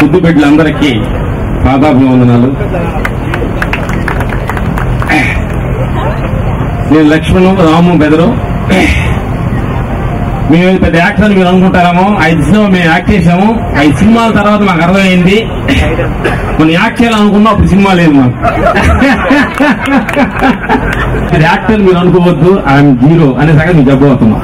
ముద్దు బిడ్డలందరికీ పాదాభివందనాలు. నేను లక్ష్మణు, రాము, బెదరు. మేము పెద్ద యాక్టర్ అని మీరు అనుకుంటారేమో. 5 సినిమా మేము యాక్ట్ చేసాము. 5 సినిమాల తర్వాత మాకు అర్థమైంది మనం యాక్ట్ చేయాలనుకున్నాం, అప్పుడు సినిమా లేదు మాకు. యాక్టర్ మీరు అనుకోవద్దు, ఐఎమ్ జీరో అనే సంగతి మీకు చెప్పబోతున్నాం.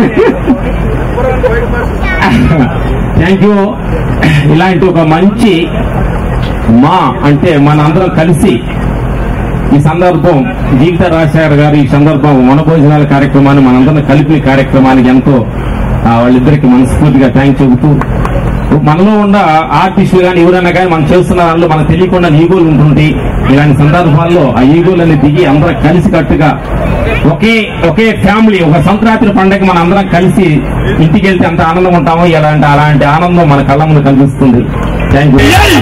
Thank you. ఇలాంటి ఒక మంచి మా అంటే మనందరం కలిసి ఈ సందర్భం జీవిత రాజశేఖర్ గారు ఈ సందర్భం వనభోజనాల కార్యక్రమాన్ని మనందరం కలిపి కార్యక్రమానికి ఎంతో వాళ్ళిద్దరికి మనస్ఫూర్తిగా థ్యాంక్స్ చెబుతూ, మనలో ఉన్న ఆర్టిస్టులు కానీ ఎవరైనా కానీ మనం చేస్తున్న దానిలో మనకు తెలియకుండా ఈగోలు ఉంటుంటాయి. ఇలాంటి సందర్భాల్లో ఆ ఈగోలన్నీ దిగి అందరం కలిసి కట్టుగా ఒకే ఫ్యామిలీ, ఒక సంక్రాంతి పండుగ మన అందరం కలిసి ఇంటికి వెళ్తే ఎంత ఆనందం ఉంటామో అలాంటి ఆనందం మన కళ్ళ ముందు కనిపిస్తుంది. థ్యాంక్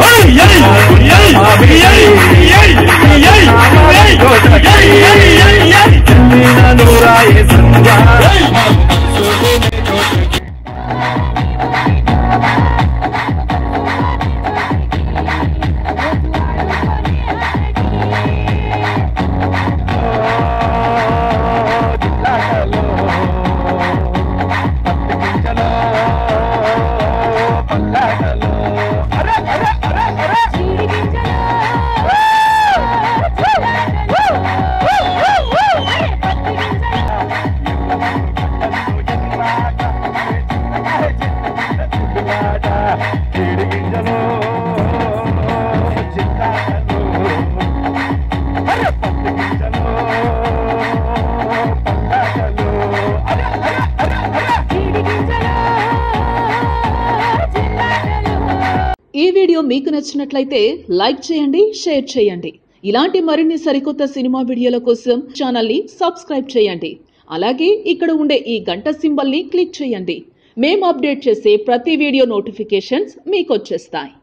ఈ వీడియో మీకు నచ్చినట్లయితే లైక్ చేయండి, షేర్ చేయండి. ఇలాంటి మరిన్ని సరికొత్త సినిమా వీడియోల కోసం ఛానల్ ని సబ్స్క్రైబ్ చేయండి. అలాగే ఇక్కడ ఉండే ఈ గంట సింబల్ ని క్లిక్ చేయండి. మేము అప్డేట్ చేసే ప్రతి వీడియో నోటిఫికేషన్స్ మీకు వచ్చేస్తాయి.